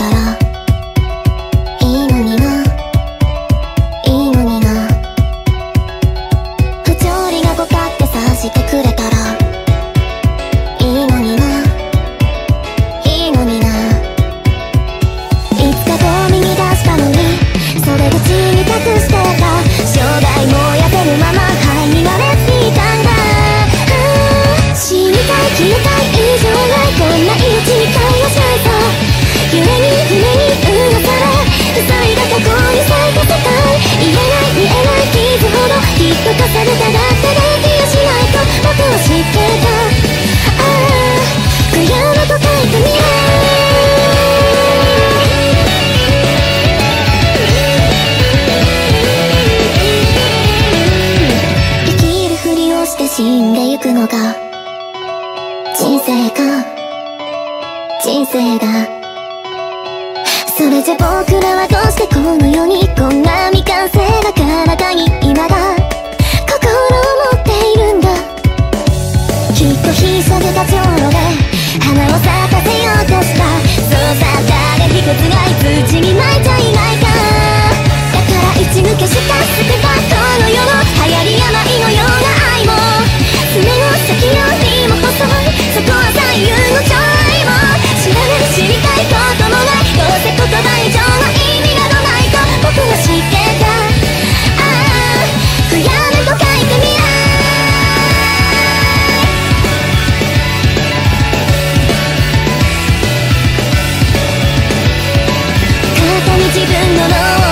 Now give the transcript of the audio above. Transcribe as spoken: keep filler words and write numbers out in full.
たらいいのにな、いいのにな。不条理がごかって察してくれたらいいのにな、いいのにな。いつかゴミに出したのに袖口に隠してた生涯燃やせるまま灰になれていたんだ。死にたい消えたい以上ないこんな命に変えやしないさ。夢に船にうなされ塞いだ過去に咲いた世界、言えない見えない傷ほどきっと重ねたがってできやしないと僕は知ってた。ああ悔やむと書いてみよう。生きるふりをして死んでゆくのが人生か、人生が。それじゃ僕らはどうしてこの世にこんな未完成な体に今が心を持っているんだ。きっとひしゃげた情路で花を咲かせようとした、そうさ誰一つがい土に巻いちゃいないか。だから一抜けした捨てたこの世の流行り病のような愛も爪の先よりも細い、そこは左右のちょいも知らない知りたいこともない、どうせ言葉以上の意味などないと僕は知ってた。ああ悔やむと書いてみら肩に自分の脳